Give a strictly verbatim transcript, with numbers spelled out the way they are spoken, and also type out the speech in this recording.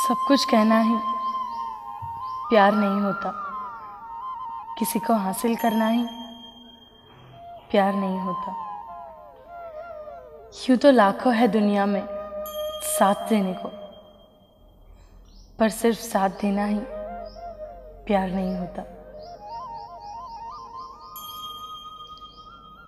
सब कुछ कहना ही प्यार नहीं होता, किसी को हासिल करना ही प्यार नहीं होता। यूं तो लाखों है दुनिया में साथ देने को, पर सिर्फ साथ देना ही प्यार नहीं होता।